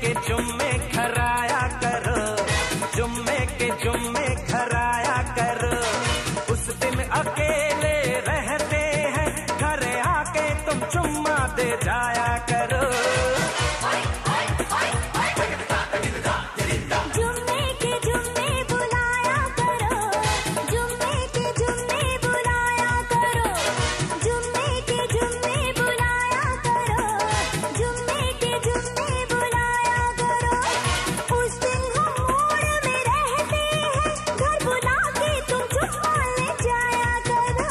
के जुम्मे खराया करो, जुम्मे के जुम्मे खराया करो। उस दिन अकेले रहते हैं, घर आके तुम चुम्मा दे जाया करो। जुम्मे के जुम्मे बुलाया करो, जुम्मे के जुम्मे बुलाया करो, जुम्मे के जुम्मे बुलाया करो, जुम्मे के जुम्मे बुलाया करो। उस दिन हम मूड में रहते हैं, घर बुला के तुम चुम्मा ले जाया करो।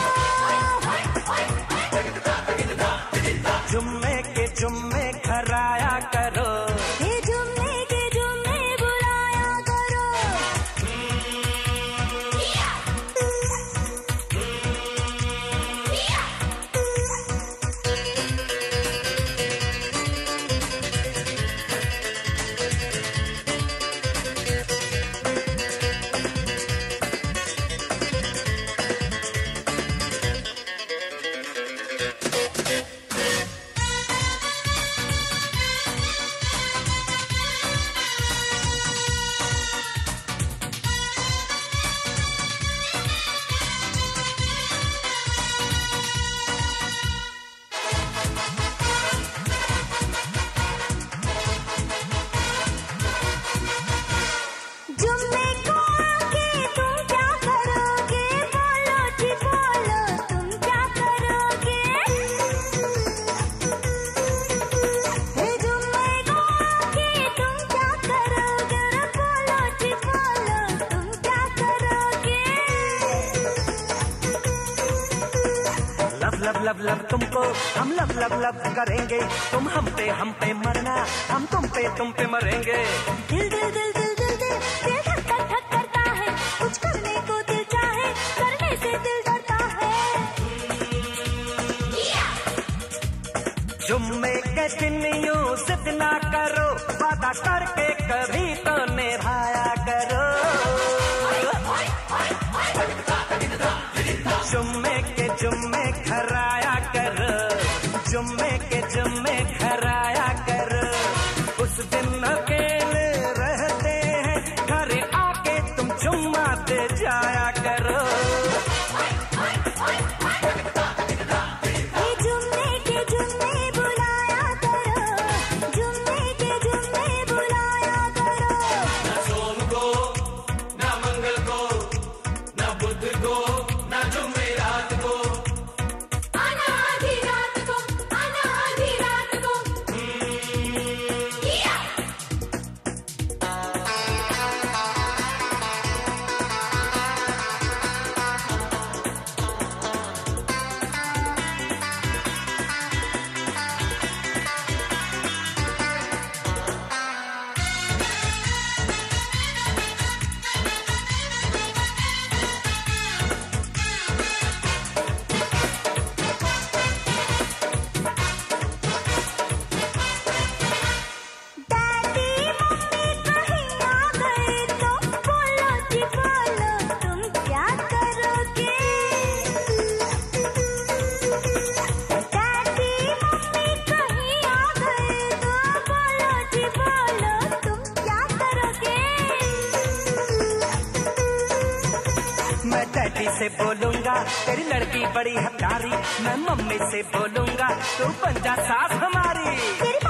जुम्मे के जुम्मे खराया करो, ये जुम्मे के जुम्मे बुलाया करो। जुम्मे को आके तुम क्या करोगे, बोलो जी बोलो तुम क्या करोगे। हे जुम्मे को आके तुम क्या करोगे, बोलो जी बोलो तुम क्या करोगे। लब लब लब लब तुमको हम लब लब लब करेंगे। तुम हम पे मरना, हम तुम पे मरेंगे। दिल दिल दिल दिल दिल दिल दिल धक धक धक करता है, कुछ करने को दिल चाहे, करने से दिल डरता है। जुम्मे के दिन यूं जिद ना करो, वादा करके कभी तो निभाया करो। जुम्मे के जुम्मे खराया करो, जुम्मे के जुम्मे खराया करो। उस दिन अकेले रहते हैं, घर आके तुम चुम्मा दे जाया करो। ये जुम्मे के जुम्मे बुलाया करो, जुम्मे के जुम्मे बुलाया करो। ना सोम को, ना मंगल को, ना बुध को, ना जुमेरात को। आना आधी रात को, आना आधी रात को। डैडी मम्मी कहीं आ गए तो बोलो जी बोलो तुम क्या करोगे। डैडी मम्मी कहीं आ गए तो बोलो जी बोलो तुम क्या करोगे। मैं डैडी से बोलूंगा तेरी लड़की बड़ी है प्यारी, मैं मम्मी से बोलूंगा तू बन जा सास हमारी। तेरी